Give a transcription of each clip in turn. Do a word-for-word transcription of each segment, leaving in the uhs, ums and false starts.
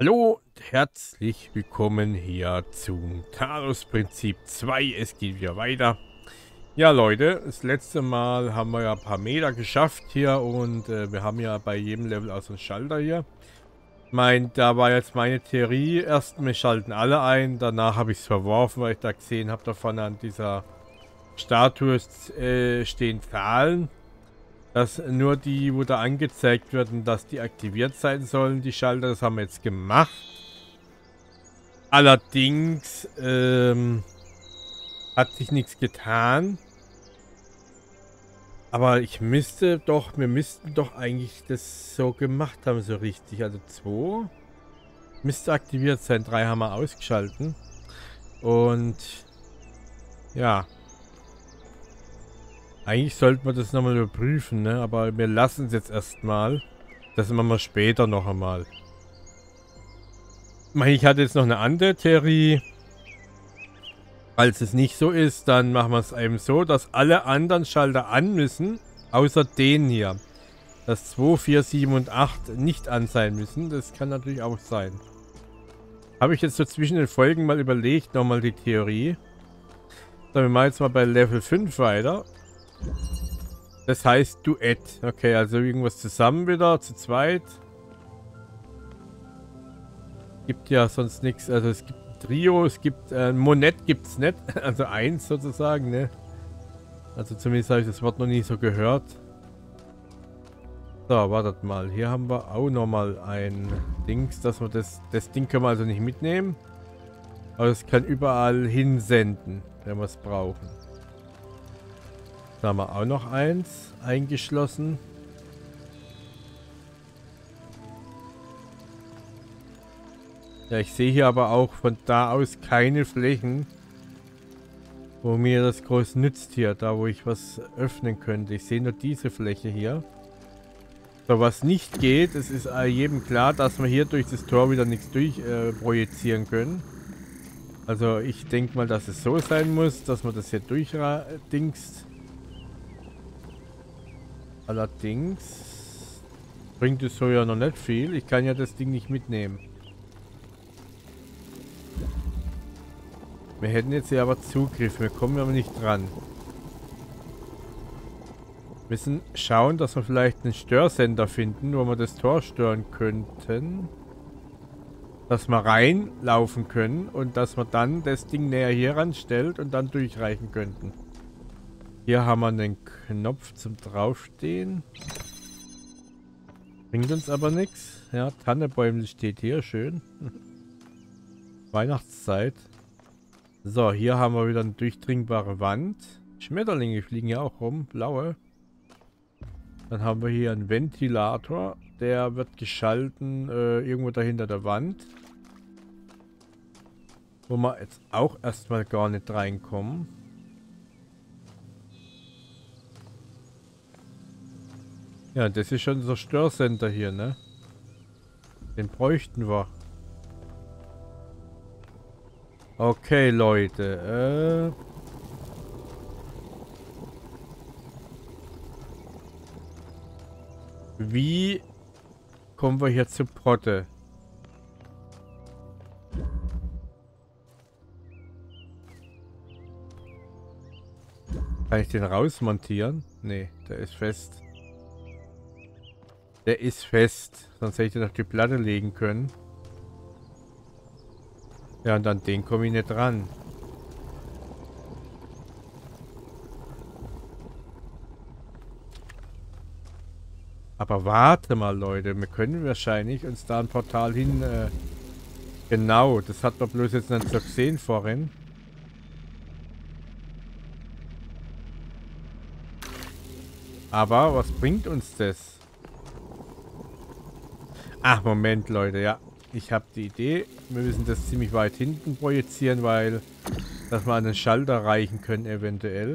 Hallo und herzlich willkommen hier zum Talos-Prinzip zwei. Es geht wieder weiter. Ja, Leute, das letzte Mal haben wir ja ein paar Meter geschafft hier und äh, wir haben ja bei jedem Level auch so einen Schalter hier. Ich meine, da war jetzt meine Theorie. Erst, wir schalten alle ein, danach habe ich es verworfen, weil ich da gesehen habe, da vorne an dieser Statue äh, stehen Zahlen. Dass nur die, wo da angezeigt werden, dass die aktiviert sein sollen, die Schalter, das haben wir jetzt gemacht. Allerdings ähm, hat sich nichts getan. Aber ich müsste doch, wir müssten doch eigentlich das so gemacht haben, so richtig. Also zwei müsste aktiviert sein, drei haben wir ausgeschalten. Und ja. Eigentlich sollten wir das nochmal überprüfen, ne? Aber wir lassen es jetzt erstmal. Das machen wir später noch einmal. Ich hatte jetzt noch eine andere Theorie. Falls es nicht so ist, dann machen wir es eben so, dass alle anderen Schalter an müssen, außer den hier. Dass zwei, vier, sieben und acht nicht an sein müssen. Das kann natürlich auch sein. Habe ich jetzt so zwischen den Folgen mal überlegt, nochmal die Theorie. So, wir machen jetzt mal bei Level fünf weiter. Das heißt Duett. Okay, also irgendwas zusammen wieder, zu zweit. Gibt ja sonst nichts. Also es gibt ein Trio, es gibt äh, Monett gibt es nicht. Also eins sozusagen, ne? Also zumindest habe ich das Wort noch nie so gehört. So, wartet mal. Hier haben wir auch nochmal ein Dings, dass wir das. Das Ding können wir also nicht mitnehmen. Aber es kann überall hinsenden, wenn wir es brauchen. Da haben wir auch noch eins eingeschlossen. Ja, ich sehe hier aber auch von da aus keine Flächen, wo mir das groß nützt hier, da wo ich was öffnen könnte. Ich sehe nur diese Fläche hier. So, was nicht geht, es ist jedem klar, dass wir hier durch das Tor wieder nichts durch äh, projizieren können. Also ich denke mal, dass es so sein muss, dass man das hier durchdingst. Allerdings bringt es so ja noch nicht viel. Ich kann ja das Ding nicht mitnehmen. Wir hätten jetzt hier aber Zugriff. Wir kommen aber nicht dran. Wir müssen schauen, dass wir vielleicht einen Störsender finden, wo wir das Tor stören könnten. Dass wir reinlaufen können und dass wir dann das Ding näher hier ranstellt und dann durchreichen könnten. Hier haben wir einen Knopf zum Draufstehen. Bringt uns aber nichts. Ja, Tannebäumel steht hier. Schön. Weihnachtszeit. So, hier haben wir wieder eine durchdringbare Wand. Schmetterlinge fliegen ja auch rum. Blaue. Dann haben wir hier einen Ventilator. Der wird geschalten äh, irgendwo dahinter der Wand. Wo wir jetzt auch erstmal gar nicht reinkommen. Ja, das ist schon so Störsender hier, ne? Den bräuchten wir. Okay, Leute. Äh Wie kommen wir hier zu Protte? Kann ich den rausmontieren? Nee, der ist fest. Der ist fest. Sonst hätte ich den auf die Platte legen können. Ja, und an den komme ich nicht ran. Aber warte mal, Leute. Wir können wahrscheinlich uns da ein Portal hin... Äh, genau, das hat man bloß jetzt nicht so gesehen vorhin. Aber was bringt uns das? Ach, Moment, Leute, ja. Ich habe die Idee. Wir müssen das ziemlich weit hinten projizieren, weil... Dass wir an den Schalter reichen können, eventuell.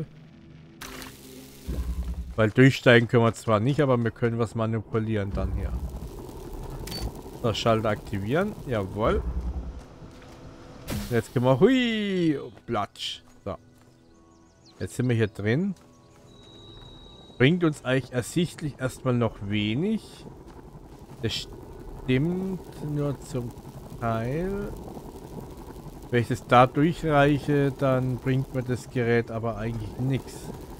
Weil durchsteigen können wir zwar nicht, aber wir können was manipulieren dann hier. So, Schalter aktivieren. Jawohl. Jetzt können wir... Hui! Platsch. So. Jetzt sind wir hier drin. Bringt uns eigentlich ersichtlich erstmal noch wenig. Das stimmt nur zum Teil. Wenn ich das da durchreiche, dann bringt mir das Gerät aber eigentlich nichts.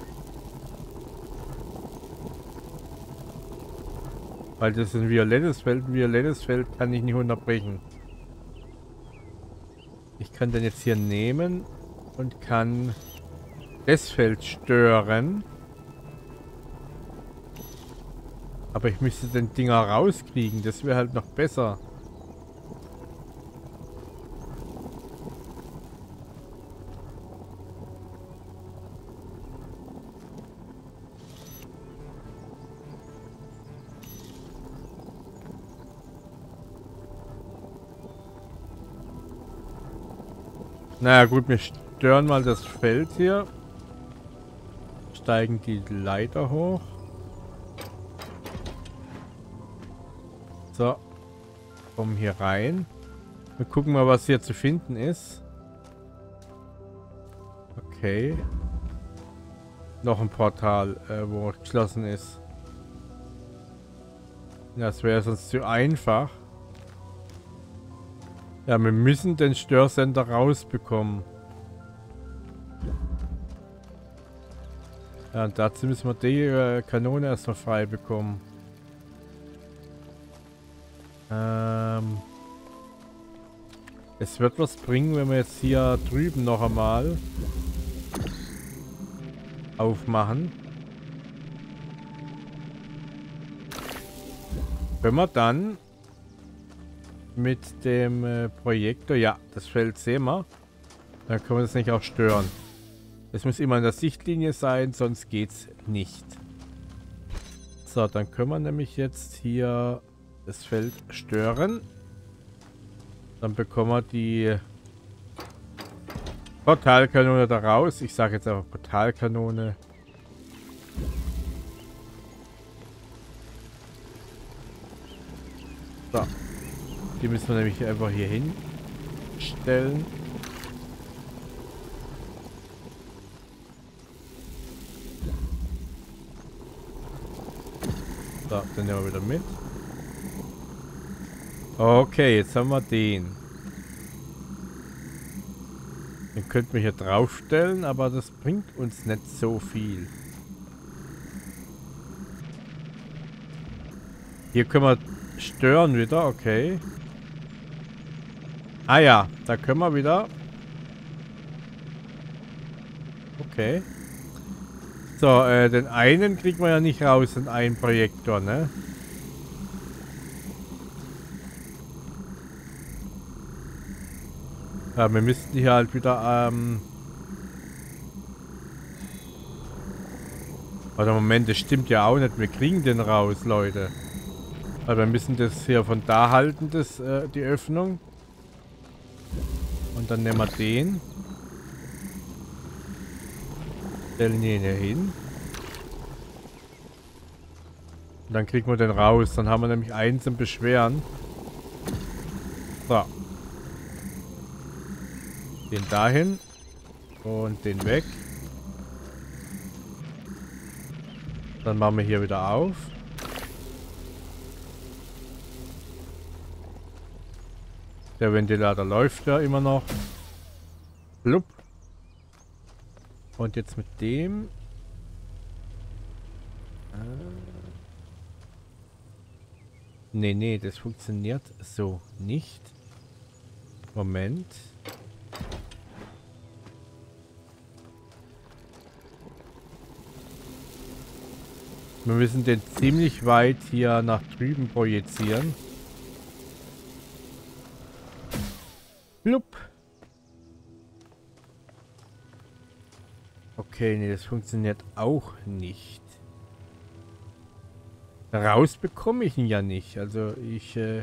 Weil das ist ein violettes Feld. Ein violettes Feld kann ich nicht unterbrechen. Ich kann den jetzt hier nehmen und kann das Feld stören. Aber ich müsste den Dinger rauskriegen. Das wäre halt noch besser. Naja gut, wir stören mal das Feld hier. Steigen die Leiter hoch. So. Kommen hier rein. Wir gucken mal, was hier zu finden ist. Okay. Noch ein Portal, äh, wo geschlossen ist. Das wäre sonst zu einfach. Ja, wir müssen den Störsender rausbekommen. Ja, und dazu müssen wir die äh, Kanone erstmal frei bekommen. Ähm, es wird was bringen, wenn wir jetzt hier drüben noch einmal aufmachen. Können wir dann mit dem äh, Projektor, ja, das Feld sehen wir, dann können wir das nicht auch stören. Es muss immer in der Sichtlinie sein, sonst geht's nicht. So, dann können wir nämlich jetzt hier das Feld stören. Dann bekommen wir die Portalkanone da raus. Ich sage jetzt einfach Portalkanone. So. Die müssen wir nämlich einfach hier hinstellen. So, den nehmen wir wieder mit. Okay, jetzt haben wir den. Den könnten wir hier draufstellen, aber das bringt uns nicht so viel. Hier können wir stören wieder, okay. Ah ja, da können wir wieder. Okay. So, äh, den einen kriegen wir ja nicht raus, den einen Projektor, ne? Ja, wir müssten hier halt wieder, ähm... Oder Moment, das stimmt ja auch nicht. Wir kriegen den raus, Leute. Weil wir müssen das hier von da halten, das, äh, die Öffnung. Und dann nehmen wir den. Stellen ihn hier hin. Und dann kriegen wir den raus. Dann haben wir nämlich einen zum Beschweren. So. Den dahin. Und den weg. Dann machen wir hier wieder auf. Der Ventilator läuft ja immer noch. Blub. Und jetzt mit dem. Äh nee, nee, das funktioniert so nicht. Moment. Wir müssen den ziemlich weit hier nach drüben projizieren. Blub. Okay, nee, das funktioniert auch nicht. Raus bekomme ich ihn ja nicht. Also ich... Äh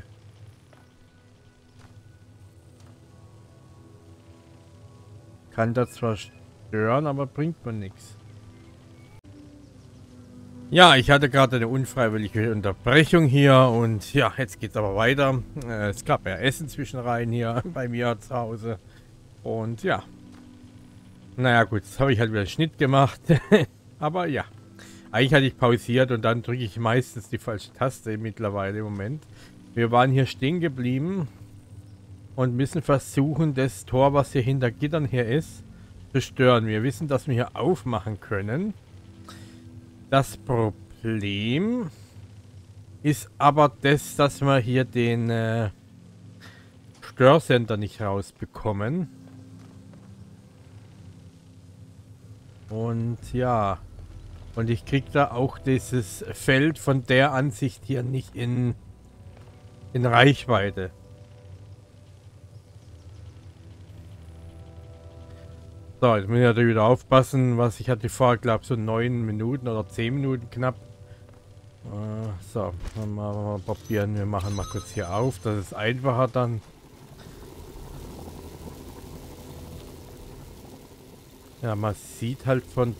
kann das zwar stören, aber bringt mir nichts. Ja, ich hatte gerade eine unfreiwillige Unterbrechung hier und ja, jetzt geht's aber weiter. Äh, es gab ja Essen zwischen rein hier bei mir zu Hause. Und ja. Naja gut, jetzt habe ich halt wieder einen Schnitt gemacht. Aber ja. Eigentlich hatte ich pausiert und dann drücke ich meistens die falsche Taste mittlerweile im Moment. Wir waren hier stehen geblieben. und müssen versuchen, das Tor, was hier hinter Gittern hier ist, zu stören. Wir wissen, dass wir hier aufmachen können. Das Problem ist aber das, dass wir hier den äh, Störsender nicht rausbekommen. Und ja, und ich krieg da auch dieses Feld von der Ansicht hier nicht in, in Reichweite. So, jetzt muss ich natürlich wieder aufpassen, was ich hatte vor, glaube so neun Minuten oder zehn Minuten knapp. Äh, so, dann mal, mal probieren, wir machen mal kurz hier auf, das ist einfacher dann. Ja, man sieht halt von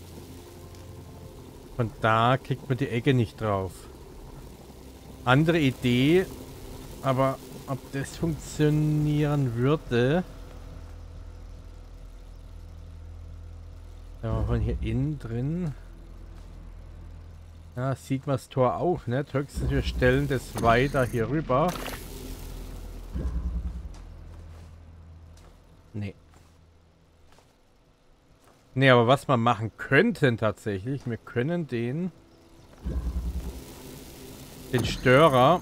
von da kriegt man die Ecke nicht drauf. Andere Idee, aber ob das funktionieren würde. Ja, von hier innen drin. Ja, sieht man das Tor auch, ne? Höchstens wir stellen das weiter hier rüber. Nee. Nee, aber was wir machen könnten tatsächlich, wir können den den Störer.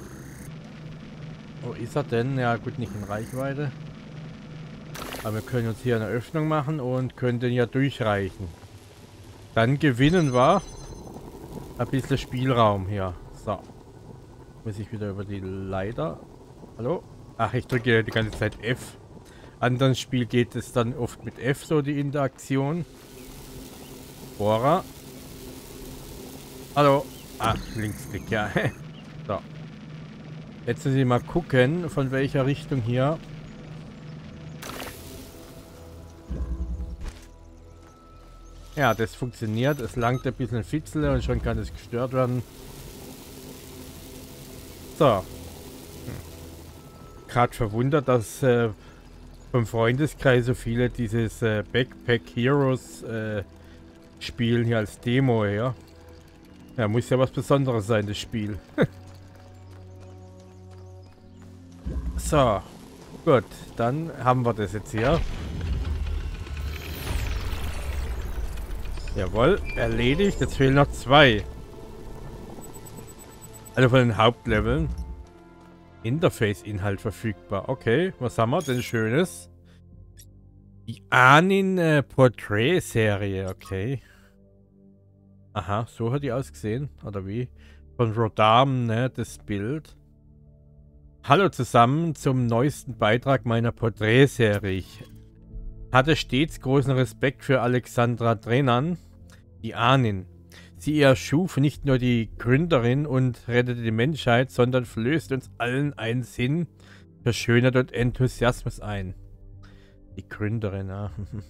Wo ist er denn? Ja gut, nicht in Reichweite. Aber wir können uns hier eine Öffnung machen und können den ja durchreichen. Dann gewinnen wir ein bisschen Spielraum hier. So. Muss ich wieder über die Leiter. Hallo? Ach, ich drücke die ganze Zeit F. Anderen Spiel geht es dann oft mit F, so die Interaktion. Bohrer. Hallo. Ah, Linksklick, ja. So. Jetzt müssen wir mal gucken, von welcher Richtung hier. Ja, das funktioniert. Es langt ein bisschen Fitzel und schon kann es gestört werden. So. Hm. Gerade verwundert, dass äh, vom Freundeskreis so viele dieses äh, Backpack Heroes äh, spielen hier als Demo her. Ja, muss ja was Besonderes sein, das Spiel. So. Gut, dann haben wir das jetzt hier. Jawohl, erledigt. Jetzt fehlen noch zwei. Also von den Hauptleveln. Interface-Inhalt verfügbar. Okay, was haben wir denn Schönes? Die Anin äh, Portrait-Serie, okay. Aha, so hat die ausgesehen. Oder wie? Von Rodam, ne, das Bild. Hallo zusammen zum neuesten Beitrag meiner Portrait-Serie. Ich hatte stets großen Respekt für Alexandra Drenan, die Anin. Sie erschuf nicht nur die Gründerin und rettete die Menschheit, sondern flößt uns allen einen Sinn für Schönheit und Enthusiasmus ein. Die Gründerin, ja.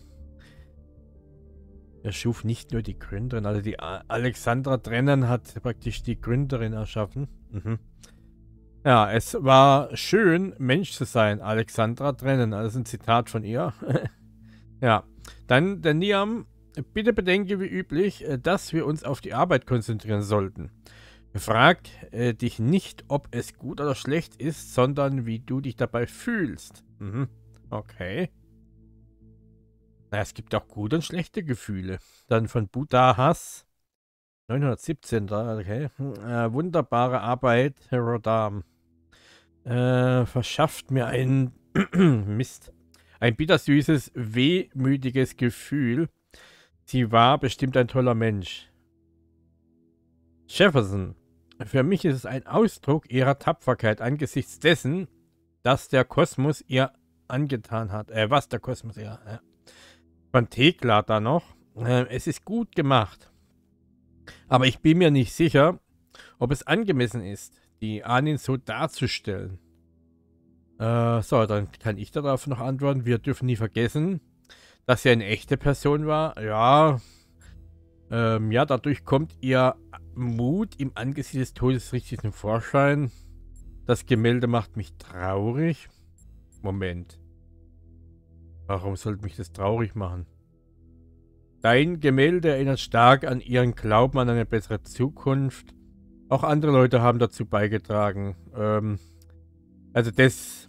Erschuf nicht nur die Gründerin, also die Alexandra Drenan hat praktisch die Gründerin erschaffen. Mhm. Ja, es war schön, Mensch zu sein, Alexandra Drenan. Also ein Zitat von ihr. Ja, dann der Niam. Bitte bedenke wie üblich, dass wir uns auf die Arbeit konzentrieren sollten. Frag äh, dich nicht, ob es gut oder schlecht ist, sondern wie du dich dabei fühlst. Mhm. Okay. Na, es gibt auch gute und schlechte Gefühle. Dann von Budahas. neunhundertsiebzehn, okay. Äh, wunderbare Arbeit, Rodam. Äh, verschafft mir ein Mist. Ein bittersüßes, wehmütiges Gefühl. Sie war bestimmt ein toller Mensch. Jefferson. Für mich ist es ein Ausdruck ihrer Tapferkeit angesichts dessen, dass der Kosmos ihr angetan hat. Äh, was der Kosmos ihr... Ja. Von Thekla da noch. Äh, es ist gut gemacht. Aber ich bin mir nicht sicher, ob es angemessen ist, die Anin so darzustellen. Äh, so, dann kann ich darauf noch antworten. Wir dürfen nie vergessen, dass sie eine echte Person war. Ja, ähm, ja, dadurch kommt ihr Mut im Angesicht des Todes richtig zum Vorschein. Das Gemälde macht mich traurig. Moment. Warum sollte mich das traurig machen? Dein Gemälde erinnert stark an ihren Glauben an eine bessere Zukunft. Auch andere Leute haben dazu beigetragen. Ähm, also das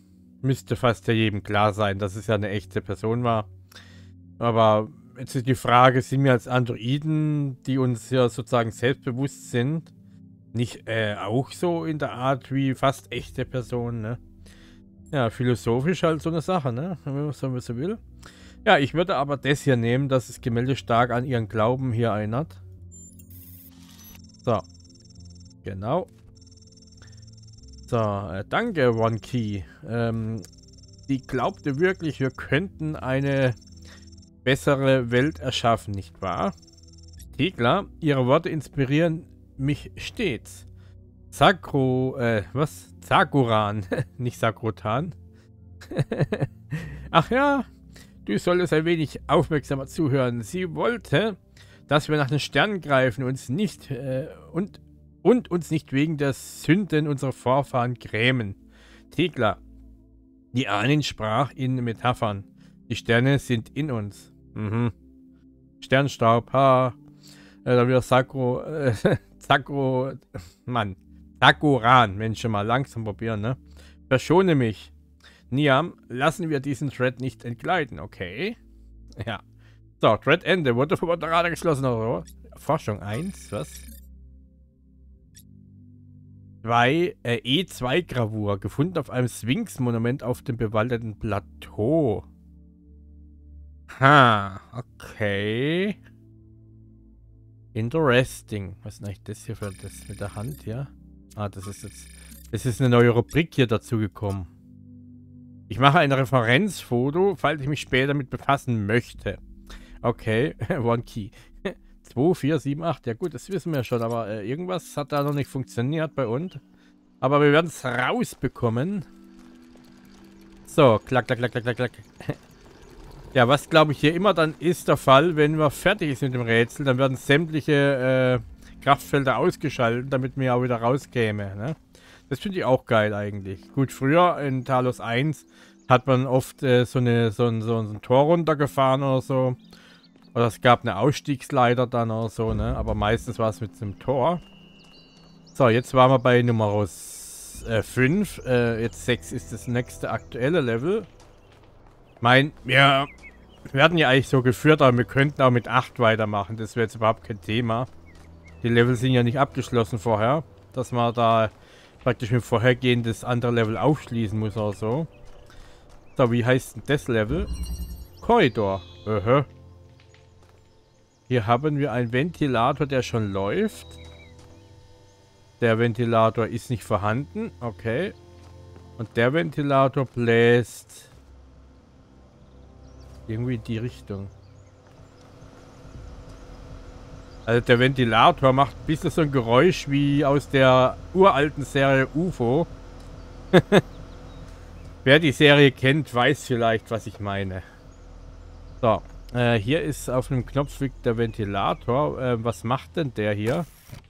Müsste fast ja jedem klar sein, dass es ja eine echte Person war. Aber jetzt ist die Frage, sind wir als Androiden, die uns ja sozusagen selbstbewusst sind, nicht äh, auch so in der Art wie fast echte Personen, ne? Ja, philosophisch halt so eine Sache, ne? Wenn man so, so will. Ja, ich würde aber das hier nehmen, dass das Gemälde stark an ihren Glauben hier erinnert. So. Genau. So, äh, danke, One Key. Ähm, die glaubte wirklich, wir könnten eine bessere Welt erschaffen, nicht wahr? Tegla, ihre Worte inspirieren mich stets. Sakro, äh, was? Sakuran, nicht Sakrotan. Ach ja, du solltest ein wenig aufmerksamer zuhören. Sie wollte, dass wir nach den Sternen greifen, uns nicht, äh, und, und uns nicht wegen der Sünden unserer Vorfahren grämen. Tegla, die Ahnen sprach in Metaphern. Die Sterne sind in uns. Mhm. Sternstaub, ha. Äh, dann wieder Sakro, äh, Sakro, Mann. Sakuran, Mensch, mal langsam probieren, ne? Verschone mich. Niam, lassen wir diesen Thread nicht entgleiten, okay? Ja. So, Thread Ende. Wurde vom Moderator geschlossen, oder so? Forschung eins, was? zwei, äh, E zwei Gravur, gefunden auf einem Sphinx-Monument auf dem bewaldeten Plateau. Ha, okay. Interesting. Was ist denn eigentlich das hier für das mit der Hand hier? Ah, das ist jetzt... Es ist eine neue Rubrik hier dazu gekommen. Ich mache ein Referenzfoto, falls ich mich später damit befassen möchte. Okay, One Key. zwei, vier, sieben, acht. Ja gut, das wissen wir schon, aber äh, irgendwas hat da noch nicht funktioniert bei uns. Aber wir werden es rausbekommen. So, klack, klack, klack, klack, klack, klack. Ja, was glaube ich hier immer dann ist der Fall, wenn wir fertig sind mit dem Rätsel, dann werden sämtliche äh, Kraftfelder ausgeschaltet, damit wir auch wieder rauskäme, ne? Das finde ich auch geil eigentlich. Gut, früher in Talos eins hat man oft äh, so, eine, so, ein, so ein Tor runtergefahren oder so. Oder es gab eine Ausstiegsleiter dann oder so, ne? Aber meistens war es mit einem Tor. So, jetzt waren wir bei Nummer fünf. Äh, jetzt sechs ist das nächste aktuelle Level. Ich meine, wir werden ja eigentlich so geführt, aber wir könnten auch mit acht weitermachen. Das wäre jetzt überhaupt kein Thema. Die Level sind ja nicht abgeschlossen vorher. Dass man da praktisch mit vorhergehend das andere Level aufschließen muss oder so. So, wie heißt denn das Level? Korridor. Uh-huh. Hier haben wir einen Ventilator, der schon läuft. Der Ventilator ist nicht vorhanden. Okay. Und der Ventilator bläst irgendwie in die Richtung. Also der Ventilator macht ein bisschen so ein Geräusch wie aus der uralten Serie U F O. Wer die Serie kennt, weiß vielleicht, was ich meine. So, äh, hier ist auf einem Knopf liegt der Ventilator. Äh, was macht denn der hier?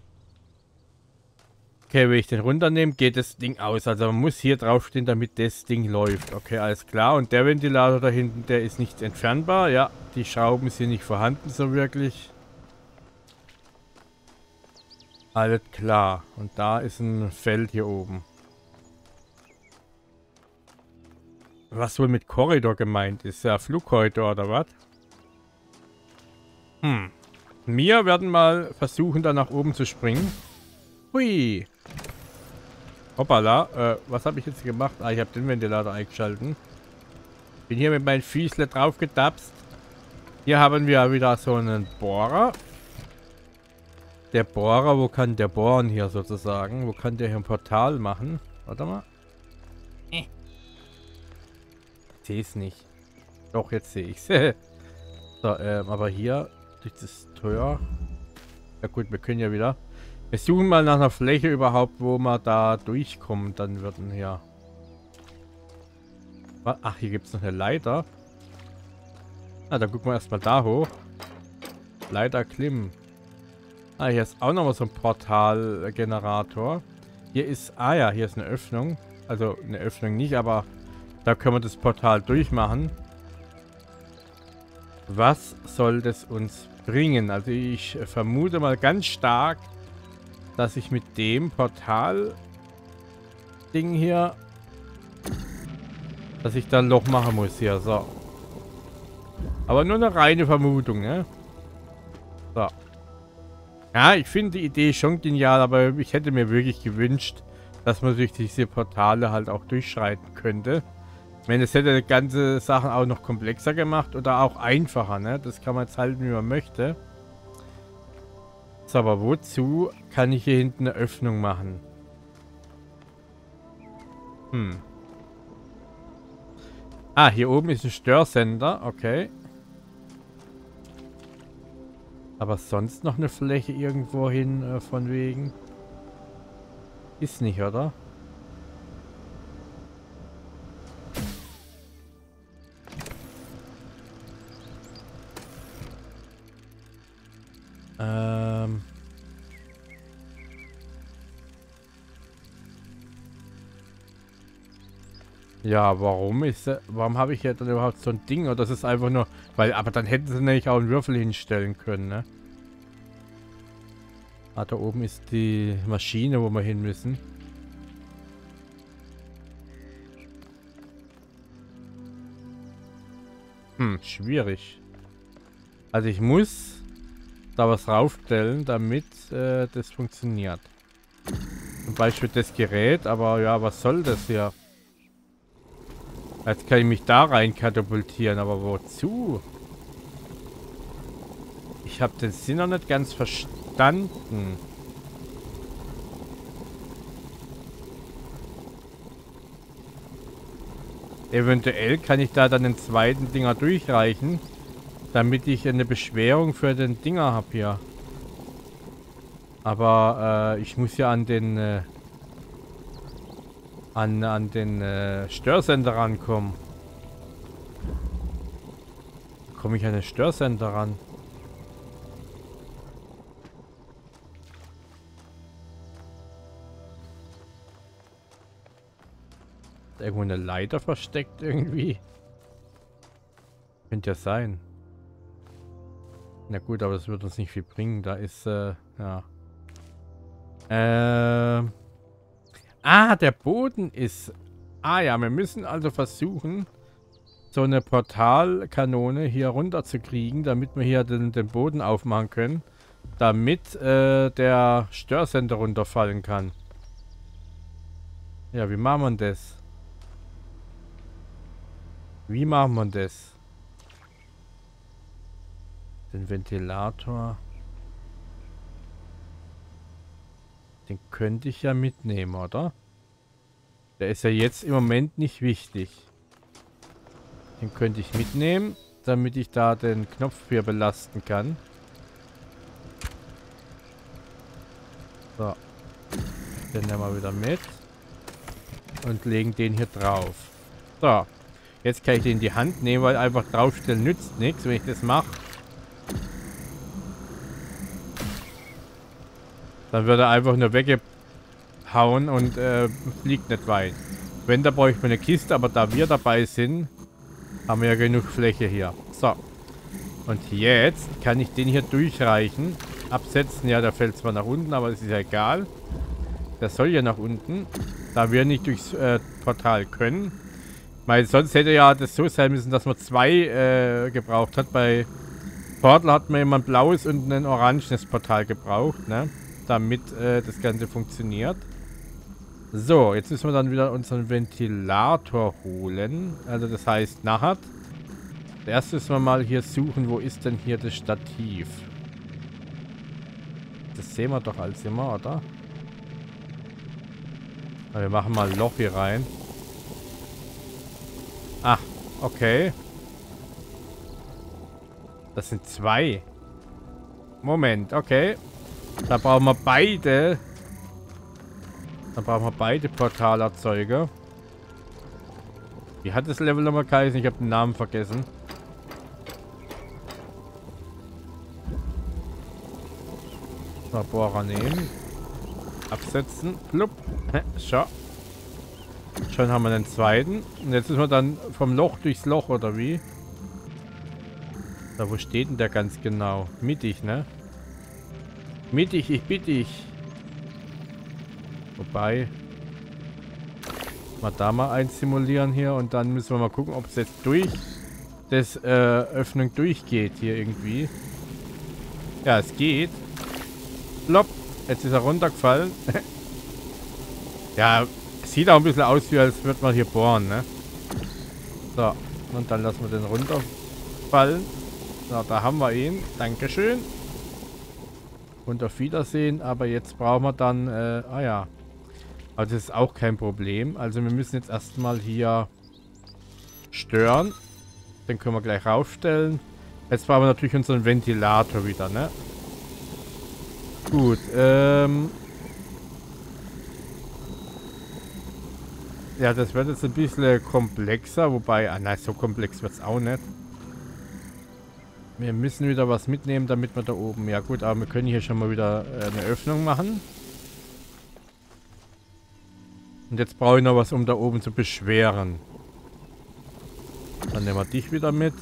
Okay, wenn ich den runternehme, geht das Ding aus. Also man muss hier draufstehen, damit das Ding läuft. Okay, alles klar. Und der Ventilator da hinten, der ist nicht entfernbar. Ja, die Schrauben sind nicht vorhanden so wirklich. Alles klar. Und da ist ein Feld hier oben. Was wohl mit Korridor gemeint ist? Ja, Flugkorridor oder was? Hm. Wir werden mal versuchen, da nach oben zu springen. Hui. Hoppala. Äh, was habe ich jetzt gemacht? Ah, ich habe den Ventilator eingeschalten. Bin hier mit meinen Füßle drauf getapst. Hier haben wir wieder so einen Bohrer. Der Bohrer, wo kann der bohren hier sozusagen? Wo kann der hier ein Portal machen? Warte mal. Ich sehe es nicht. Doch, jetzt sehe ich es. So, ähm, aber hier durch das Tor. Ja gut, wir können ja wieder. Wir suchen mal nach einer Fläche überhaupt, wo wir da durchkommen. Dann würden hier. Ach, hier gibt es noch eine Leiter. Ah, dann gucken wir erstmal da hoch. Leiter klimmen. Ah, hier ist auch nochmal so ein Portalgenerator. Hier ist, ah ja, hier ist eine Öffnung. Also eine Öffnung nicht, aber da können wir das Portal durchmachen. Was soll das uns bringen? Also ich vermute mal ganz stark, dass ich mit dem Portal-Ding hier Dass ich da ein Loch machen muss hier. So. Aber nur eine reine Vermutung, ne? So. Ja, ich finde die Idee schon genial, aber ich hätte mir wirklich gewünscht, dass man durch diese Portale halt auch durchschreiten könnte. Ich meine, es hätte die ganze Sache auch noch komplexer gemacht oder auch einfacher, ne? Das kann man jetzt halt, wie man möchte. So, aber wozu kann ich hier hinten eine Öffnung machen? Hm. Ah, hier oben ist ein Störsender, okay. Aber sonst noch eine Fläche irgendwo hin, äh, von wegen? Ist nicht, oder? Ähm. Ja, warum ist äh, warum habe ich hier dann überhaupt so ein Ding? Oder das ist einfach nur, weil, aber dann hätten sie nämlich auch einen Würfel hinstellen können, ne? Ah, da oben ist die Maschine, wo wir hin müssen. Hm, schwierig. Also ich muss da was raufstellen, damit äh, das funktioniert. Zum Beispiel das Gerät, aber ja, was soll das hier? Jetzt kann ich mich da rein katapultieren, aber wozu? Ich habe den Sinn noch nicht ganz verstanden. Eventuell kann ich da dann den zweiten Dinger durchreichen, damit ich eine Beschwerung für den Dinger habe hier. Aber äh, ich muss ja an den äh, an, an den äh, Störsender rankommen. Komme ich an den Störsender ran? Ist irgendwo eine Leiter versteckt irgendwie? Könnte ja sein. Na gut, aber das wird uns nicht viel bringen. Da ist, äh, ja. Ähm. Ah, der Boden ist... Ah ja, wir müssen also versuchen, so eine Portalkanone hier runter zu kriegen, damit wir hier den, den Boden aufmachen können. Damit äh, der Störsender runterfallen kann. Ja, wie machen wir das? Wie machen wir das? Den Ventilator. Den könnte ich ja mitnehmen, oder? Der ist ja jetzt im Moment nicht wichtig. Den könnte ich mitnehmen, damit ich da den Knopf hier belasten kann. So. Den nehmen wir wieder mit. Und legen den hier drauf. So. Jetzt kann ich den in die Hand nehmen, weil einfach draufstellen nützt nichts, wenn ich das mache. Dann wird er einfach nur weggehauen und äh, fliegt nicht weit. Wenn, da bräuchte man eine Kiste, aber da wir dabei sind, haben wir ja genug Fläche hier. So. Und jetzt kann ich den hier durchreichen. Absetzen, ja, der fällt zwar nach unten, aber es ist ja egal. Der soll ja nach unten, da wir nicht durchs äh, Portal können. Weil sonst hätte ja das so sein müssen, dass man zwei äh, gebraucht hat. Bei Portal hat man immer ein blaues und ein orangenes Portal gebraucht, ne? Damit äh, das Ganze funktioniert. So, jetzt müssen wir dann wieder unseren Ventilator holen. Also das heißt, nachher. Erst müssen wir mal hier suchen, wo ist denn hier das Stativ? Das sehen wir doch als immer, oder? Aber wir machen mal ein Loch hier rein. Ach, okay. Das sind zwei. Moment, okay. Da brauchen wir beide. Da brauchen wir beide Portalerzeuger. Wie hat das Level nochmal geheißen? Ich habe den Namen vergessen. So, Bohrer nehmen. Absetzen. Plupp. Schau. Schon haben wir den zweiten. Und jetzt müssen wir dann vom Loch durchs Loch, oder wie? Da, wo steht denn der ganz genau? Mittig, ne? Mittig, ich bitte dich. Wobei. Mal da mal einsimulieren hier und dann müssen wir mal gucken, ob es jetzt durch das äh, Öffnung durchgeht hier irgendwie. Ja, es geht. Plopp. Jetzt ist er runtergefallen. Ja, sieht auch ein bisschen aus, wie als würde man hier bohren, ne? So, und dann lassen wir den runterfallen. So, da haben wir ihn. Dankeschön. Und auf Wiedersehen. Aber jetzt brauchen wir dann, äh, ah ja. Also das ist auch kein Problem. Also wir müssen jetzt erstmal hier stören. Den können wir gleich raufstellen. Jetzt brauchen wir natürlich unseren Ventilator wieder, ne? Gut, ähm... ja, das wird jetzt ein bisschen komplexer, wobei... Ah, nein, so komplex wird es auch nicht. Wir müssen wieder was mitnehmen, damit wir da oben... Ja gut, aber wir können hier schon mal wieder äh, eine Öffnung machen. Und jetzt brauche ich noch was, um da oben zu beschweren. Dann nehmen wir dich wieder mit.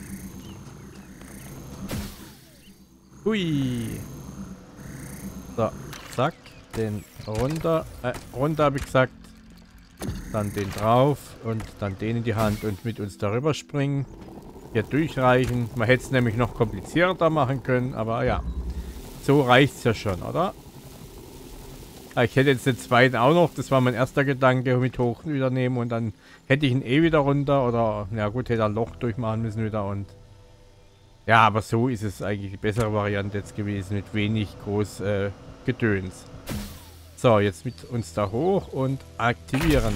Hui. So, zack. Den runter. Äh, runter habe ich gesagt. Dann den drauf. Und dann den in die Hand und mit uns darüber springen. Hier durchreichen. Man hätte es nämlich noch komplizierter machen können. Aber ja. So reicht es ja schon, oder? Ich hätte jetzt den zweiten auch noch. Das war mein erster Gedanke. Mit hoch wieder nehmen. Und dann hätte ich ihn eh wieder runter. Oder, ja gut, hätte ein Loch durchmachen müssen wieder. Und ja, aber so ist es eigentlich die bessere Variante jetzt gewesen. Mit wenig groß äh, Gedöns. So, jetzt mit uns da hoch und aktivieren.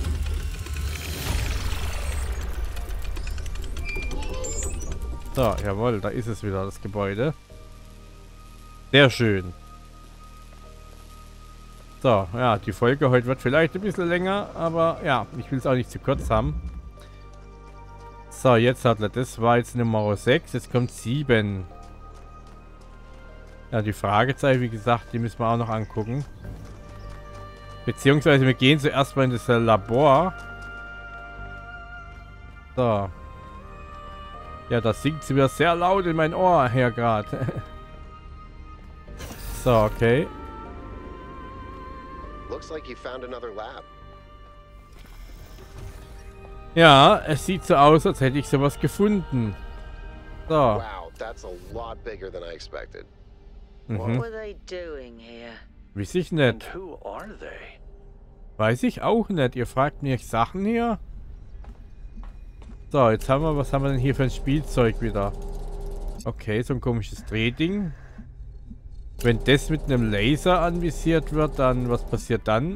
So, jawohl, da ist es wieder, das Gebäude. Sehr schön. So, ja, die Folge heute wird vielleicht ein bisschen länger, aber ja, ich will es auch nicht zu kurz haben. So, jetzt hat er, das war jetzt Nummer sechs, jetzt kommt sieben. Ja, die Fragezeichen, wie gesagt, die müssen wir auch noch angucken. Beziehungsweise wir gehen zuerst mal in das Labor. So. Ja, das singt sie mir sehr laut in mein Ohr her gerade. So, okay. Looks like you found another lab. Ja, es sieht so aus, als hätte ich sowas gefunden. So. Wow, that's a lot bigger than I expected. What Mhm. were they doing here? Weiß ich And nicht. who are they? Weiß ich auch nicht. Ihr fragt mich Sachen hier. So, jetzt haben wir, was haben wir denn hier für ein Spielzeug wieder? Okay, so ein komisches Drehding. Wenn das mit einem Laser anvisiert wird, dann, was passiert dann?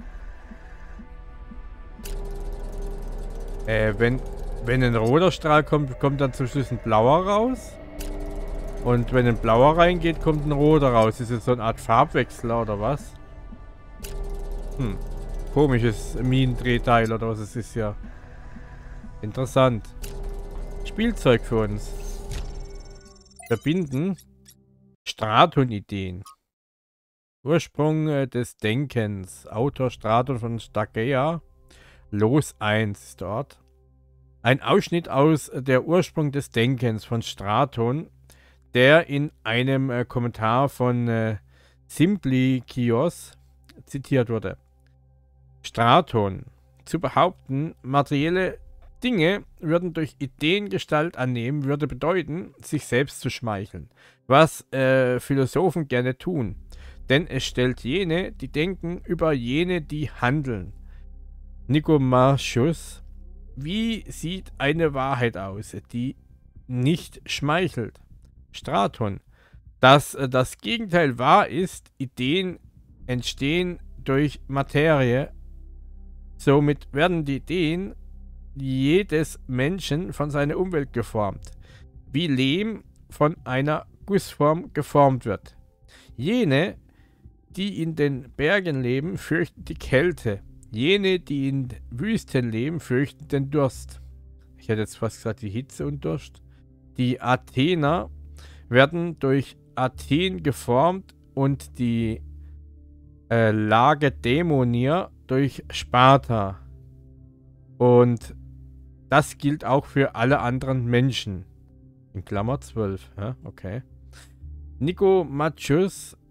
Äh, wenn, wenn ein roter Strahl kommt, kommt dann zum Schluss ein blauer raus. Und wenn ein blauer reingeht, kommt ein roter raus. Ist das so eine Art Farbwechsler oder was? Hm. Komisches Minendrehteil oder was es ist ja. Interessant. Spielzeug für uns. Verbinden. Straton-Ideen. Ursprung äh, des Denkens. Autor Straton von Stagea. Los eins ist dort. Ein Ausschnitt aus Der Ursprung des Denkens von Straton, der in einem äh, Kommentar von äh, Simplicios zitiert wurde. Straton. Zu behaupten, materielle Dinge würden durch Ideen Gestalt annehmen, würde bedeuten, sich selbst zu schmeicheln. Was äh, Philosophen gerne tun. Denn es stellt jene, die denken, über jene, die handeln. Nicomacheus. Wie sieht eine Wahrheit aus, die nicht schmeichelt? Straton. Dass äh, das Gegenteil wahr ist, Ideen entstehen durch Materie. Somit werden die Ideen jedes Menschen von seiner Umwelt geformt, wie Lehm von einer Gussform geformt wird. Jene, die in den Bergen leben, fürchten die Kälte. Jene, die in Wüsten leben, fürchten den Durst. Ich hätte jetzt fast gesagt die Hitze und Durst. Die Athener werden durch Athen geformt und die äh, Lagedämonier durch Sparta. Und das gilt auch für alle anderen Menschen. In Klammer zwölf. Ja, okay. Nicomacheus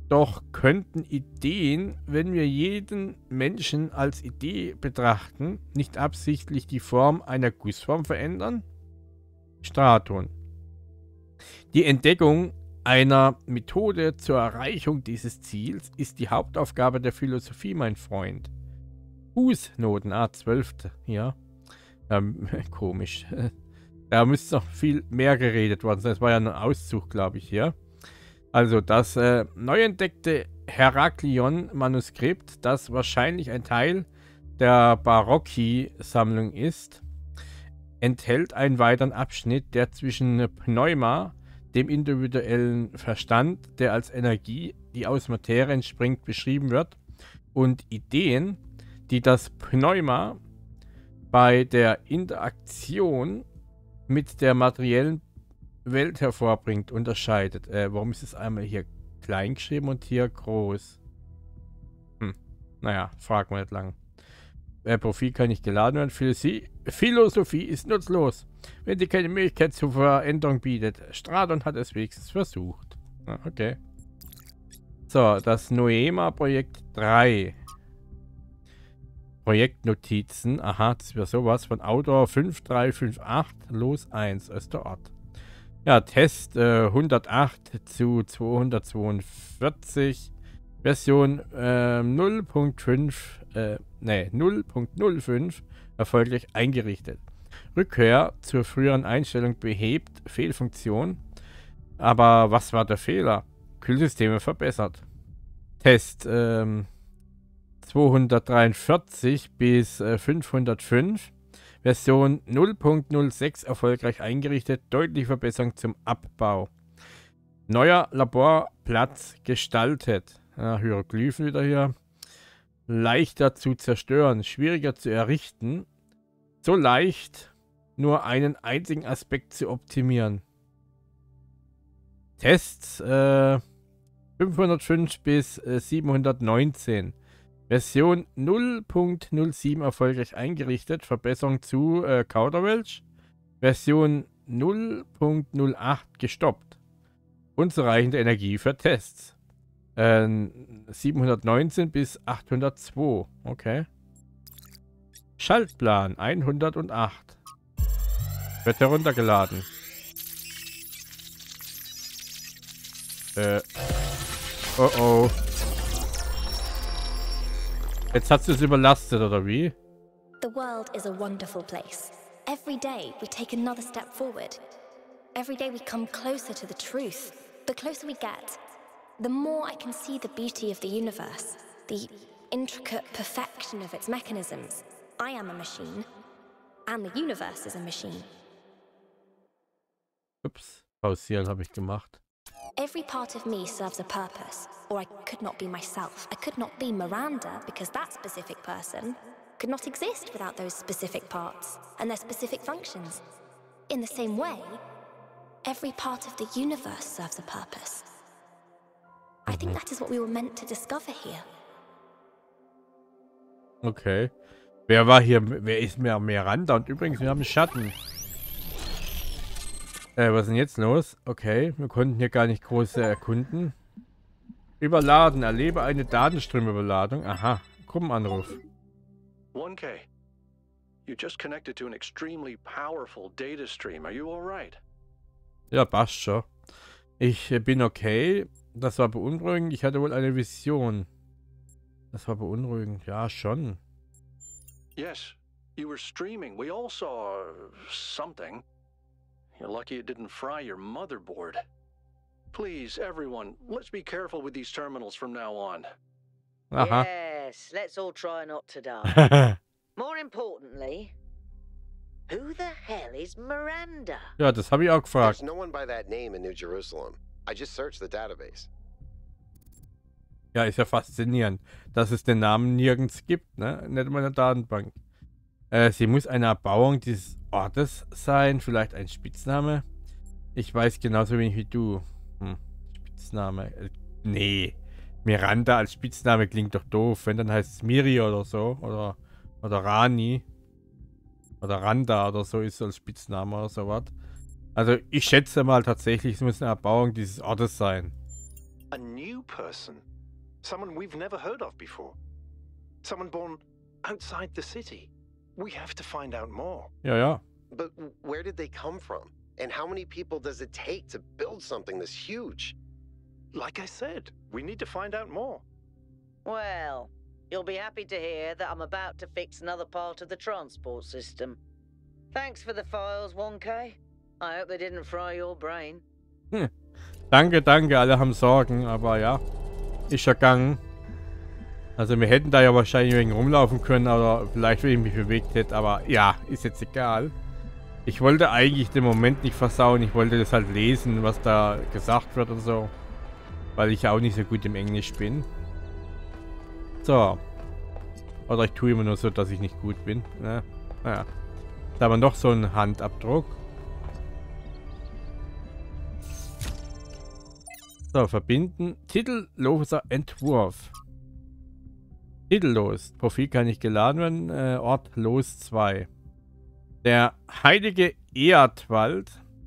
Doch könnten Ideen, wenn wir jeden Menschen als Idee betrachten, nicht absichtlich die Form einer Gussform verändern? Straton. Die Entdeckung einer Methode zur Erreichung dieses Ziels ist die Hauptaufgabe der Philosophie, mein Freund. Fußnoten, ah, zwölfte, ja. Ähm, komisch. Da müsste noch viel mehr geredet worden sein. Das war ja ein Auszug, glaube ich, hier. Also das äh, neu entdeckte Heraklion-Manuskript, das wahrscheinlich ein Teil der Barocci-Sammlung ist, enthält einen weiteren Abschnitt, der zwischen Pneuma, dem individuellen Verstand, der als Energie, die aus Materie entspringt, beschrieben wird, und Ideen, die das Pneuma bei der Interaktion mit der materiellen Welt hervorbringt, unterscheidet. Äh, warum ist es einmal hier klein geschrieben und hier groß? Hm. Naja, frag mal nicht lang. Äh, Profil kann nicht geladen werden. Philosophie, Philosophie ist nutzlos, wenn sie keine Möglichkeit zur Veränderung bietet. Straton hat es wenigstens versucht. Ah, okay. So, das Noema-Projekt drei. Projektnotizen. Aha, das wäre sowas von Autor fünf drei fünf acht, Los eins, ist der Ort. Ja, Test äh, hundertacht zu zweihundertzweiundvierzig, Version äh, null Punkt fünf, äh, ne, null Punkt null fünf erfolgreich eingerichtet. Rückkehr zur früheren Einstellung behebt Fehlfunktion. Aber was war der Fehler? Kühlsysteme verbessert. Test ähm, zweihundertdreiundvierzig bis äh, fünfhundertfünf. Version null Punkt null sechs erfolgreich eingerichtet. Deutliche Verbesserung zum Abbau. Neuer Laborplatz gestaltet. Ja, Hieroglyphen wieder hier. Leichter zu zerstören, schwieriger zu errichten. So leicht, nur einen einzigen Aspekt zu optimieren. Tests äh, fünfhundertfünf bis äh, siebenhundertneunzehn. Version null Punkt null sieben erfolgreich eingerichtet. Verbesserung zu äh, Kauderwelsch. Version null Punkt null acht gestoppt. Unzureichende Energie für Tests. Äh, siebenhundertneunzehn bis achthundertzwei. Okay. Schaltplan hundertacht. Wird heruntergeladen. Äh. Oh oh. Jetzt hat sie es überlastet, oder wie? The world is a wonderful place. Every day we take another step forward. Every day we come closer to the truth. The closer we get, the more I can see the beauty of the universe, the intricate perfection of its mechanisms. I am a machine, and the universe is a machine. Ups, pausieren habe ich gemacht. Every part of me serves a purpose, or I could not be myself. I could not be Miranda because that specific person could not exist without those specific parts and their specific functions. In the same way, every part of the universe serves a purpose. I think that is what we were meant to discover here. Okay. Wer war hier? Wer ist mehr Miranda? Und übrigens, wir haben Schatten. Äh, was ist denn jetzt los? Okay, wir konnten hier gar nicht groß erkunden. Überladen. Erlebe eine Datenströmüberladung. Aha, Gruppenanruf. one K. You just connected to an extremely powerful data stream. Are you all right? Ja, passt schon. Ich äh, bin okay. Das war beunruhigend. Ich hatte wohl eine Vision. Das war beunruhigend. Ja, schon. Yes, you were streaming. We all saw uh, something. You're lucky it didn't fry your motherboard. Please, everyone, let's be careful with these terminals from now on. Aha. Yes, let's all try not to die. More importantly, who the hell is Miranda? Ja, das habe ich auch gefragt. There's no one by that name in New Jerusalem. I just searched the database. Ja, ist ja faszinierend, dass es den Namen nirgends gibt, ne? Nicht in meiner Datenbank. Äh, sie muss eine Erbauung dieses Ortes sein, vielleicht ein Spitzname. Ich weiß genauso wenig wie du. Hm, Spitzname. Äh, nee. Miranda als Spitzname klingt doch doof. Wenn, dann heißt es Miri oder so. Oder, oder Rani. Oder Randa oder so ist als Spitzname oder sowas. Also ich schätze mal tatsächlich, es muss eine Erbauung dieses Ortes sein. A new person. Someone we've never heard of before. Someone born outside the city. We have to find out more. Ja, ja. But where did they come from? And how many people does it take to build something this huge? Like I said, we need to find out more. Well, you'll be happy to hear that I'm about to fix another part of the transport system. Thanks for the files, one K. I hope they didn't fry your brain. Hm. Danke, danke, alle haben Sorgen, aber ja, ist ja gegangen. Also wir hätten da ja wahrscheinlich wegen rumlaufen können oder vielleicht, wenn ich mich bewegt hätte, aber ja, ist jetzt egal. Ich wollte eigentlich den Moment nicht versauen, ich wollte das halt lesen, was da gesagt wird und so. Weil ich ja auch nicht so gut im Englisch bin. So. Oder ich tue immer nur so, dass ich nicht gut bin. Ja. Naja. Da haben wir noch so einen Handabdruck. So, verbinden. Titelloser Entwurf. Titellos. Profil kann nicht geladen werden. Äh, Ort los zwei. Der heilige Eadwald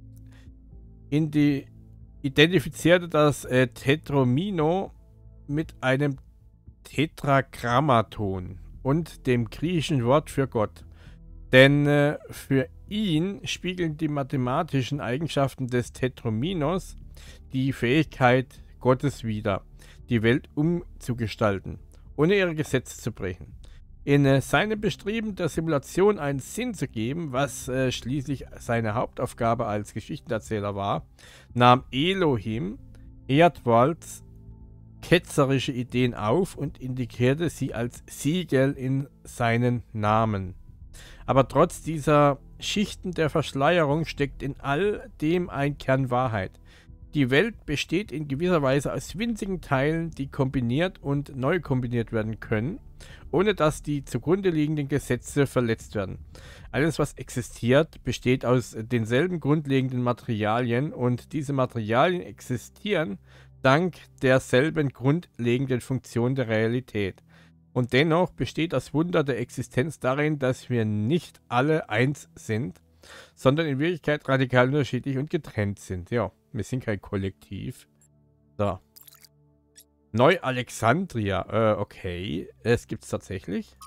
in die identifizierte das äh, Tetromino mit einem Tetragrammaton und dem griechischen Wort für Gott. Denn äh, für ihn spiegeln die mathematischen Eigenschaften des Tetrominos die Fähigkeit Gottes wider, die Welt umzugestalten, ohne ihre Gesetze zu brechen. In äh, seinem Bestreben der Simulation einen Sinn zu geben, was äh, schließlich seine Hauptaufgabe als Geschichtenerzähler war, nahm Elohim Eadwalds ketzerische Ideen auf und integrierte sie als Siegel in seinen Namen. Aber trotz dieser Schichten der Verschleierung steckt in all dem ein Kern Wahrheit. Die Welt besteht in gewisser Weise aus winzigen Teilen, die kombiniert und neu kombiniert werden können, ohne dass die zugrunde liegenden Gesetze verletzt werden. Alles, was existiert, besteht aus denselben grundlegenden Materialien und diese Materialien existieren dank derselben grundlegenden Funktion der Realität. Und dennoch besteht das Wunder der Existenz darin, dass wir nicht alle eins sind, sondern in Wirklichkeit radikal unterschiedlich und getrennt sind. Ja, wir sind kein Kollektiv. So. Neu-Alexandria. Äh, okay. Es gibt es tatsächlich.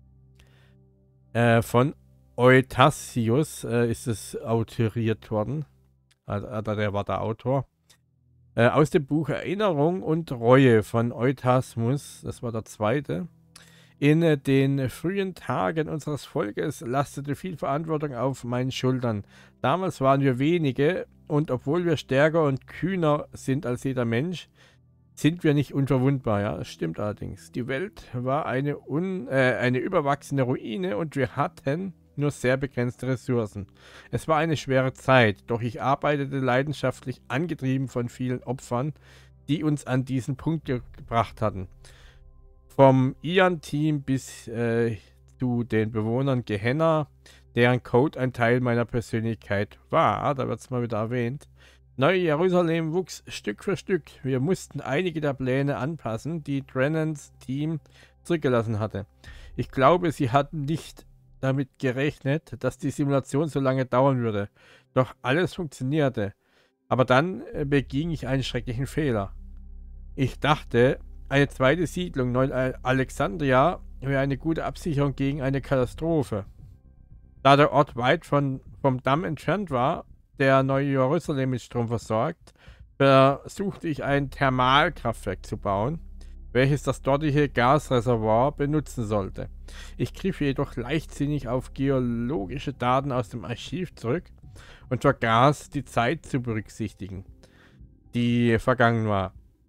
Äh, von Eutasius äh, ist es autoriert worden. Also, der war der Autor. Äh, aus dem Buch Erinnerung und Reue von Eutasmus. Das war der zweite. In äh, den frühen Tagen unseres Volkes lastete viel Verantwortung auf meinen Schultern. Damals waren wir wenige und obwohl wir stärker und kühner sind als jeder Mensch, sind wir nicht unverwundbar. Ja, das stimmt allerdings. Die Welt war eine, un, äh, eine überwachsene Ruine und wir hatten nur sehr begrenzte Ressourcen. Es war eine schwere Zeit, doch ich arbeitete leidenschaftlich, angetrieben von vielen Opfern, die uns an diesen Punkt ge gebracht hatten. Vom Ian-Team bis äh, zu den Bewohnern Gehenna, deren Code ein Teil meiner Persönlichkeit war. Da wird es mal wieder erwähnt. Neu-Jerusalem wuchs Stück für Stück. Wir mussten einige der Pläne anpassen, die Drennans Team zurückgelassen hatte. Ich glaube, sie hatten nicht damit gerechnet, dass die Simulation so lange dauern würde. Doch alles funktionierte. Aber dann äh, beging ich einen schrecklichen Fehler. Ich dachte, eine zweite Siedlung Neu-Alexandria wäre eine gute Absicherung gegen eine Katastrophe. Da der Ort weit von, vom Damm entfernt war, der Neu-Jerusalem mit Strom versorgt, versuchte ich ein Thermalkraftwerk zu bauen, welches das dortige Gasreservoir benutzen sollte. Ich griff jedoch leichtsinnig auf geologische Daten aus dem Archiv zurück und vergaß, die Zeit zu berücksichtigen, die vergangen war.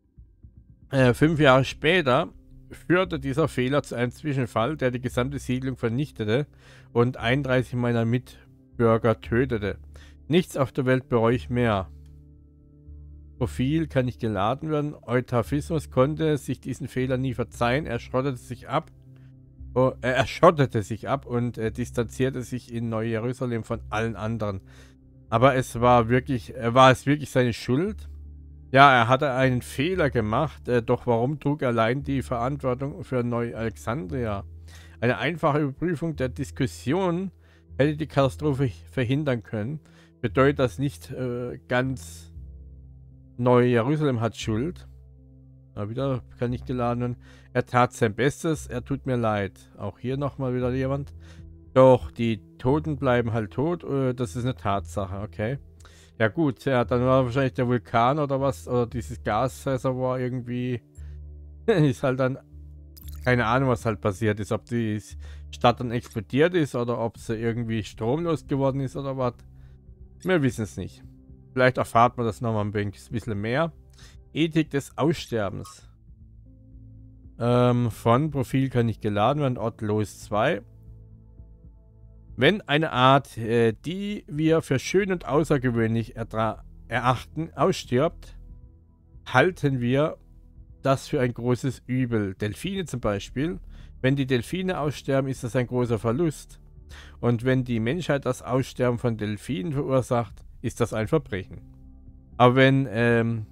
Äh, fünf Jahre später führte dieser Fehler zu einem Zwischenfall, der die gesamte Siedlung vernichtete und einunddreißig meiner Mitbürger tötete. Nichts auf der Welt bereue ich mehr. Profil kann nicht geladen werden. Eutaphismus konnte sich diesen Fehler nie verzeihen. Er schottete sich ab, oh, äh, er schottete sich ab und äh, distanzierte sich in Neu-Jerusalem von allen anderen. Aber es war wirklich, äh, war es wirklich seine Schuld? Ja, er hatte einen Fehler gemacht, äh, doch warum trug er allein die Verantwortung für Neu-Alexandria? Eine einfache Überprüfung der Diskussion hätte die Katastrophe verhindern können. Bedeutet das nicht äh, ganz Neu-Jerusalem hat Schuld? Aber wieder kann nicht geladen werden. Er tat sein Bestes, er tut mir leid. Auch hier nochmal wieder jemand. Doch, die Toten bleiben halt tot. Das ist eine Tatsache, okay. Ja gut, ja, dann war wahrscheinlich der Vulkan oder was, oder dieses Gasreservoir irgendwie. Ist halt dann, keine Ahnung, was halt passiert ist. Ob die Stadt dann explodiert ist oder ob sie irgendwie stromlos geworden ist oder was. Wir wissen es nicht. Vielleicht erfahrt man das nochmal ein bisschen mehr. Ethik des Aussterbens. Ähm, von Profil kann nicht geladen werden. Ort Los zwei. Wenn eine Art, äh, die wir für schön und außergewöhnlich erachten, ausstirbt, halten wir das für ein großes Übel. Delfine zum Beispiel. Wenn die Delfine aussterben, ist das ein großer Verlust. Und wenn die Menschheit das Aussterben von Delfinen verursacht, ist das ein Verbrechen. Aber wenn ähm,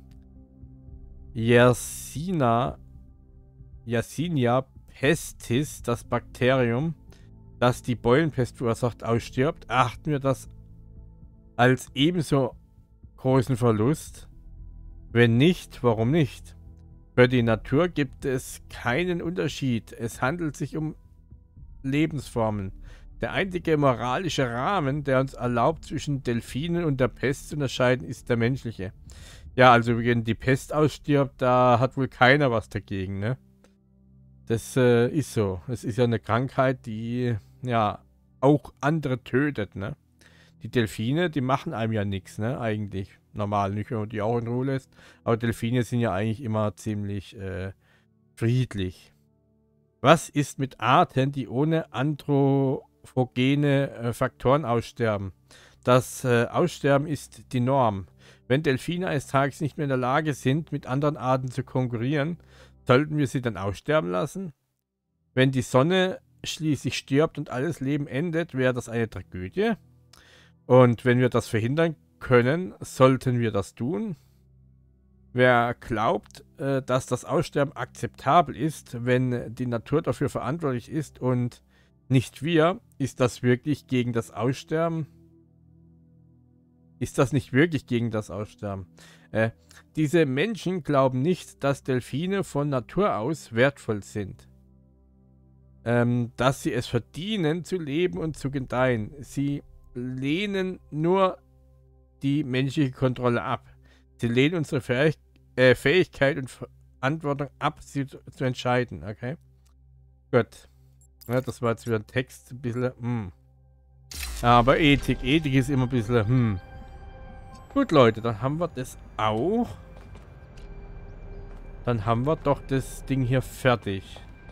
Yersinia, Yersinia pestis, das Bakterium, das die Beulenpest verursacht, ausstirbt, achten wir das als ebenso großen Verlust. Wenn nicht, warum nicht? Für die Natur gibt es keinen Unterschied. Es handelt sich um Lebensformen. Der einzige moralische Rahmen, der uns erlaubt, zwischen Delfinen und der Pest zu unterscheiden, ist der menschliche. Ja, also wenn die Pest ausstirbt, da hat wohl keiner was dagegen, ne? Das äh, ist so. Es ist ja eine Krankheit, die ja auch andere tötet, ne? Die Delfine, die machen einem ja nichts, ne? Eigentlich. Normal, nicht, wenn man die auch in Ruhe lässt. Aber Delfine sind ja eigentlich immer ziemlich äh, friedlich. Was ist mit Arten, die ohne anthropogene äh, Faktoren aussterben? Das äh, Aussterben ist die Norm. Wenn Delfine eines Tages nicht mehr in der Lage sind, mit anderen Arten zu konkurrieren, sollten wir sie dann aussterben lassen? Wenn die Sonne schließlich stirbt und alles Leben endet, wäre das eine Tragödie. Und wenn wir das verhindern können, sollten wir das tun. Wer glaubt, äh, dass das Aussterben akzeptabel ist, wenn die Natur dafür verantwortlich ist und nicht wir, ist das wirklich gegen das Aussterben? Ist das nicht wirklich gegen das Aussterben? Äh, diese Menschen glauben nicht, dass Delfine von Natur aus wertvoll sind. Ähm, dass sie es verdienen, zu leben und zu gedeihen. Sie lehnen nur die menschliche Kontrolle ab. Sie lehnen unsere Fähig äh, Fähigkeit und Verantwortung ab, sie zu, zu entscheiden. Okay? Gut. Ja, das war jetzt wieder ein Text. Ein bisschen, hm. Aber Ethik. Ethik ist immer ein bisschen, hm. Gut, Leute, dann haben wir das auch. Dann haben wir doch das Ding hier fertig.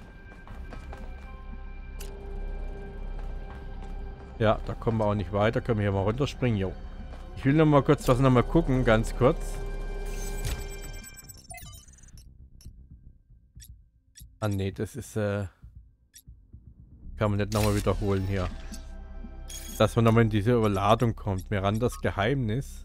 Ja, da kommen wir auch nicht weiter. Können wir hier mal runterspringen. Jo. Ich will noch mal kurz was noch mal gucken, ganz kurz. Ah ne, das ist äh, kann man nicht nochmal wiederholen hier. Dass man nochmal in diese Überladung kommt. Mirandas Geheimnis.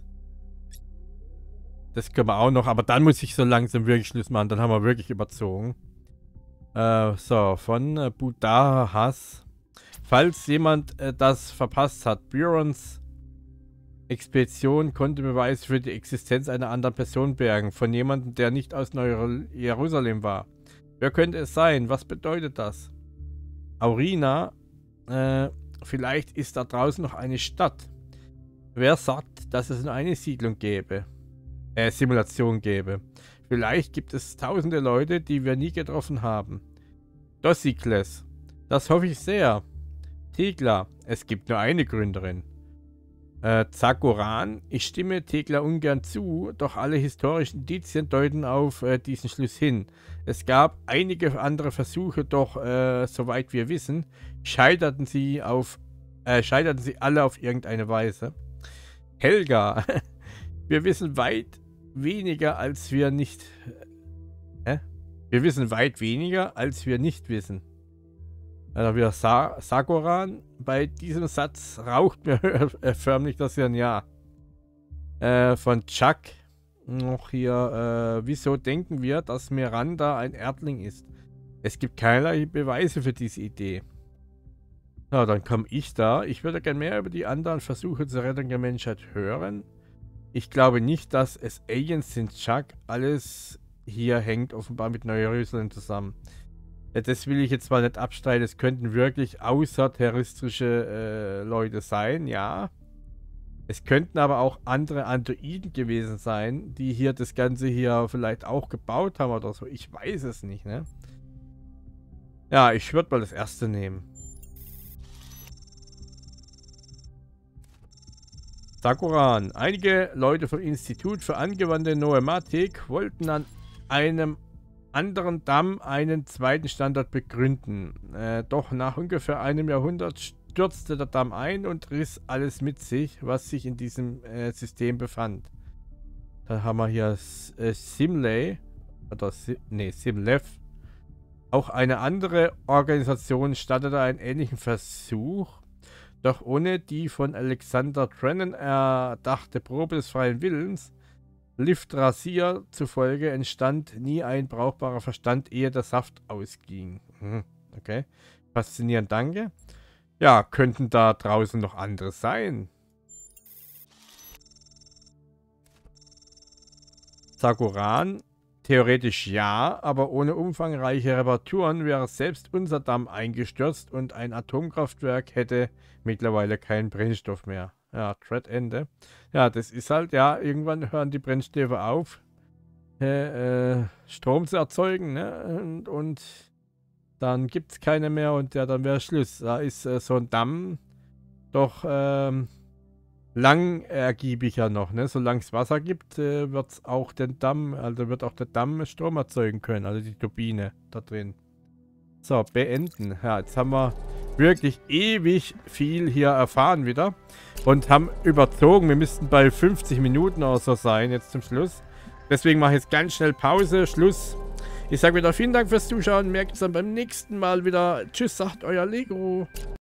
Das können wir auch noch, aber dann muss ich so langsam wirklich Schluss machen. Dann haben wir wirklich überzogen. Äh, so, von äh, Budahas. Falls jemand äh, das verpasst hat, Byrons Expedition konnte Beweise für die Existenz einer anderen Person bergen. Von jemandem, der nicht aus Neu-Jerusalem war. Wer könnte es sein? Was bedeutet das? Aurina, äh, vielleicht ist da draußen noch eine Stadt. Wer sagt, dass es nur eine Siedlung gäbe? Äh, Simulation gäbe. Vielleicht gibt es tausende Leute, die wir nie getroffen haben. Dossikles. Das hoffe ich sehr. Thekla. Es gibt nur eine Gründerin. Äh, Zagoran. Ich stimme Thekla ungern zu, doch alle historischen Indizien deuten auf äh, diesen Schluss hin. Es gab einige andere Versuche, doch äh, soweit wir wissen, scheiterten sie auf äh, scheiterten sie alle auf irgendeine Weise. Helga. Wir wissen weit weniger, als wir nicht... Hä? Wir wissen weit weniger, als wir nicht wissen. Also wieder Sa Sagoran. Bei diesem Satz raucht mir förmlich das Hirn, ja. Äh, von Chuck. Noch hier. Äh, wieso denken wir, dass Miranda ein Erdling ist? Es gibt keinerlei Beweise für diese Idee. Na, dann komme ich da. Ich würde gerne mehr über die anderen Versuche zur Rettung der Menschheit hören. Ich glaube nicht, dass es Aliens sind, Chuck. Alles hier hängt offenbar mit Neu-Jerusalem zusammen. Ja, das will ich jetzt mal nicht abstreiten. Es könnten wirklich außerterrestrische äh, Leute sein, ja. Es könnten aber auch andere Androiden gewesen sein, die hier das Ganze hier vielleicht auch gebaut haben oder so. Ich weiß es nicht, ne? Ja, ich würde mal das erste nehmen. Sakuran. Einige Leute vom Institut für angewandte Noematik wollten an einem anderen Damm einen zweiten Standort begründen. Äh, doch nach ungefähr einem Jahrhundert stürzte der Damm ein und riss alles mit sich, was sich in diesem äh, System befand. Dann haben wir hier äh, Simlay, oder si nee, Simlev. Auch eine andere Organisation startete einen ähnlichen Versuch, doch ohne die von Alexander Drennan erdachte Probe des freien Willens, Liftrazir zufolge, entstand nie ein brauchbarer Verstand, ehe der Saft ausging. Mhm, okay. Faszinierend, danke. Ja, könnten da draußen noch andere sein? Sakuran, theoretisch ja, aber ohne umfangreiche Reparaturen wäre selbst unser Damm eingestürzt und ein Atomkraftwerk hätte mittlerweile keinen Brennstoff mehr. Ja, Thread-Ende. Ja, das ist halt, ja, irgendwann hören die Brennstäbe auf, äh, äh, Strom zu erzeugen, ne? Und, und dann gibt es keine mehr und ja, dann wäre Schluss. Da ist äh, so ein Damm doch ähm, lang ergiebiger noch, ne? Solange es Wasser gibt, äh, wird es auch den Damm, also wird auch der Damm Strom erzeugen können, also die Turbine da drin. So, beenden. Ja, jetzt haben wir wirklich ewig viel hier erfahren wieder und haben überzogen. Wir müssten bei fünfzig Minuten oder so sein jetzt zum Schluss. Deswegen mache ich jetzt ganz schnell Pause, Schluss. Ich sage wieder vielen Dank fürs Zuschauen. Merkt es dann beim nächsten Mal wieder. Tschüss, sagt euer Lego.